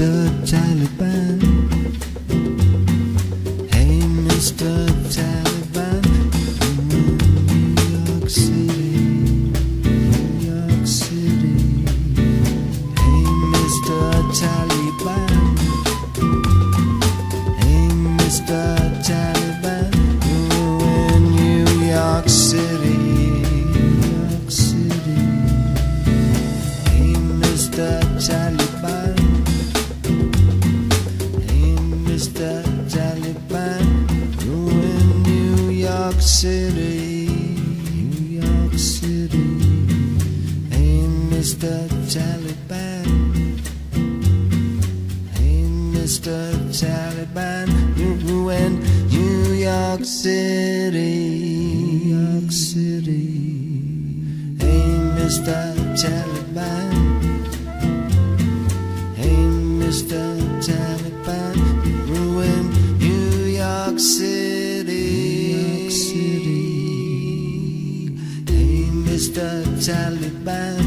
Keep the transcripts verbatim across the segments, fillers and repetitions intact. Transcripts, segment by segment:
Mister Taliban. Hey, Mister Taliban. New York City, New York City. Hey, Mister Taliban. Hey, Mister Taliban. You're in New York City, New York City. Hey, Mister Taliban. Hey, Mister Taliban. You're in New York City, New York City. Hey, Mister Taliban. Hey, Mister Taliban. You're in New York City, New York City. Hey, Mister Taliban. Hey, Mister Taliban. You're in New York City, New York City. Hey, Mister Taliban.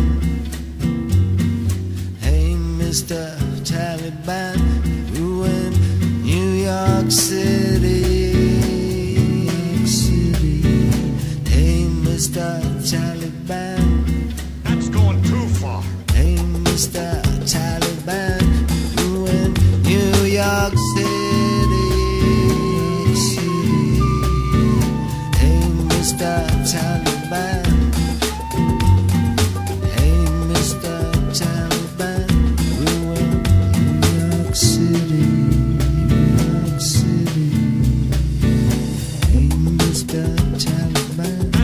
Hey, Mister Taliban. You're in New York City, New York City. Hey, Mister Taliban. That's going too far. Hey, Mister Taliban. You're in New York City, New York City. Hey, Mister Taliban. Hey, Mister Taliban. You're in New York City, New York City. Hey, Mister Taliban.